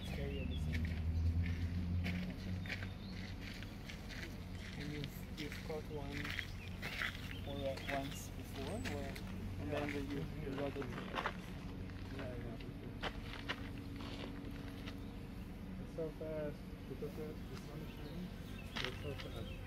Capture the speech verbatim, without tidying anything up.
carry everything. And you've, you've caught one or uh, once before, or, and then the, you, you got it. Yeah, yeah. It's so fast because the, the sun is shining. It's so fast.